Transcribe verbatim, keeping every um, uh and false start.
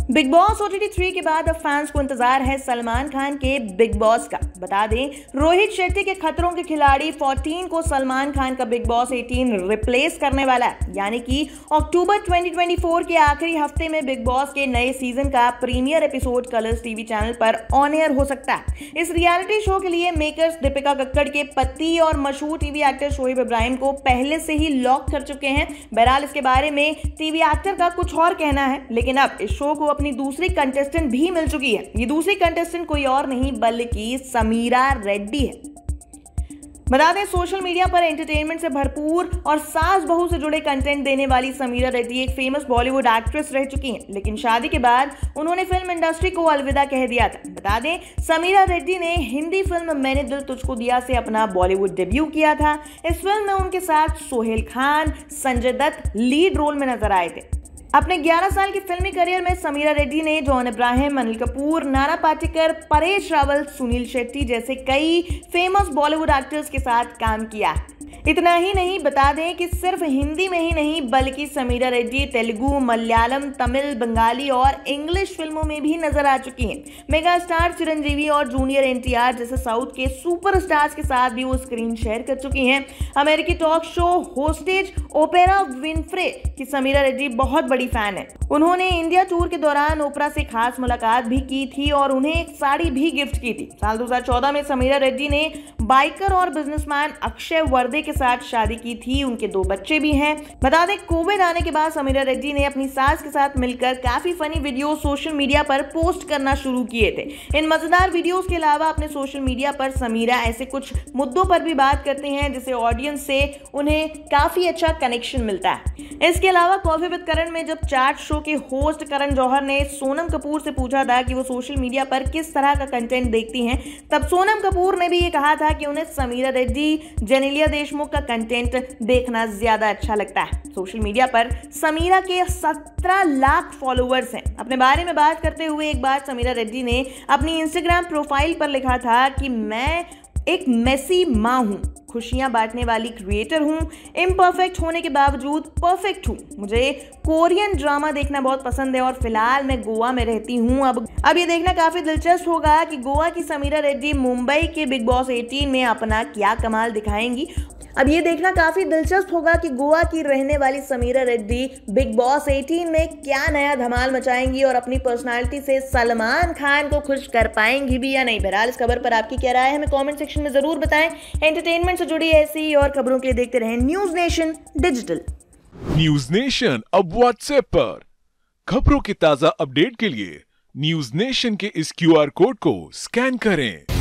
Big boss OTT three के बाद अब फैंस को इंतजार है सलमान खान के बिग बॉस का। बता दें, रोहित शेट्टी के खतरों के खिलाड़ी चौदह को सलमान खान का बिग बॉस अठारह रिप्लेस करने वाला है। यानी कि अक्टूबर दो हज़ार चौबीस के आखिरी हफ्ते में बिग बॉस के नए सीजन का premiere episode colours TV channel पर ऑन एयर हो सकता है। इस रियलिटी शो के लिए मेकर्स दीपिका कक्कड़ के पति और मशहूर टीवी एक्टर शोएब इब्राहिम को पहले से ही लॉक कर चुके हैं। बहरहाल इसके बारे में टीवी एक्टर का कुछ और कहना है, लेकिन अब इस शो को अपनी दूसरी कंटेस्टेंट भी मिल चुकी है। ये दूसरी कंटेस्टेंट कोई और नहीं बल्कि समीरा रेड्डी है। बता दें, सोशल मीडिया पर एंटरटेनमेंट से भरपूर और सास बहू से जुड़े कंटेंट देने वाली समीरा रेड्डी एक फेमस बॉलीवुड एक्ट्रेस रह चुकी हैं, लेकिन शादी के बाद उन्होंने फिल्म इंडस्ट्री को अलविदा कह दिया था। बता दें, समीरा रेड्डी ने हिंदी फिल्म मैंने दिल तुझको दिया से अपना बॉलीवुड डेब्यू किया था। इस फिल्म में उनके साथ सोहेल खान, संजय दत्त लीड रोल में नजर आए थे। अपने ग्यारह साल की फिल्मी करियर में समीरा रेड्डी ने जॉन इब्राहिम, अनिल कपूर, नाना पाटेकर, परेश रावल, सुनील शेट्टी जैसे कई फेमस बॉलीवुड एक्टर्स के साथ काम किया है। इतना ही नहीं, बता दें कि सिर्फ हिंदी में ही नहीं बल्कि समीरा रेड्डी तेलुगु, मलयालम, तमिल, बंगाली और इंग्लिश फिल्मों में भी नजर आ चुकी हैं। मेगा स्टार चिरंजीवी और जूनियर एनटीआर जैसे साउथ के सुपरस्टार्स के साथ भी वो स्क्रीन शेयर कर चुकी हैं। अमेरिकी talk show hostess Oprah Winfrey की समीरा रेड्डी बहुत बड़ी फैन है। उन्होंने इंडिया टूर के दौरान ओपरा से खास मुलाकात भी की थी और उन्हें एक साड़ी भी गिफ्ट की थी। साल दो हज़ार चौदह में समीरा रेड्डी ने बाइकर और बिजनेसमैन अक्षय वर्दे के साथ शादी की थी। उनके दो बच्चे भी हैं। बता दें, कोविड आने के बाद समीरा रेड्डी ने अपनी सास के साथ मिलकर काफी फनी वीडियो सोशल मीडिया पर पोस्ट करना शुरू किए थे। इन मजेदार वीडियोस के अलावा अपने सोशल मीडिया पर समीरा ऐसे कुछ मुद्दों पर भी बात करते हैं जिससे ऑडियंस से उन्हें काफी अच्छा कनेक्शन मिलता है। इसके अलावा कॉफी विद करण में जब चैट शो के होस्ट करण जौहर ने सोनम कपूर से पूछा था कि वो सोशल मीडिया पर किस तरह का कंटेंट देखती हैं, तब सोनम कपूर ने भी ये कहा था कि उन्हें समीरा रेड्डी, जेनेलिया देशमुख का कंटेंट देखना ज्यादा अच्छा लगता है। सोशल मीडिया पर समीरा के सत्रह लाख फॉलोअर्स हैं। अपने बारे में बात करते हुए एक बार समीरा रेड्डी ने अपनी इंस्टाग्राम प्रोफाइल पर लिखा था कि मैं एक मेसी माँ हूँ, खुशियां बांटने वाली क्रिएटर हूँ, इम्परफेक्ट होने के बावजूद परफेक्ट हूँ। मुझे कोरियन ड्रामा देखना बहुत पसंद है और फिलहाल मैं गोवा में रहती हूँ। अब अब ये देखना काफी दिलचस्प होगा कि गोवा की समीरा रेड्डी मुंबई के बिग बॉस अठारह में अपना क्या कमाल दिखाएंगी। अब ये देखना काफी दिलचस्प होगा कि गोवा की रहने वाली समीरा रेड्डी बिग बॉस अठारह में क्या नया धमाल मचाएंगी और अपनी पर्सनालिटी से सलमान खान को खुश कर पाएंगी भी या नहीं। बहरहाल इस खबर पर आपकी क्या राय है, हमें कमेंट सेक्शन में जरूर बताएं। एंटरटेनमेंट से जुड़ी ऐसी और खबरों के लिए देखते रहें news nation digital. News nation अब व्हाट्सएप पर खबरों की ताजा अपडेट के लिए न्यूज नेशन के इस क्यूआर कोड को स्कैन करें।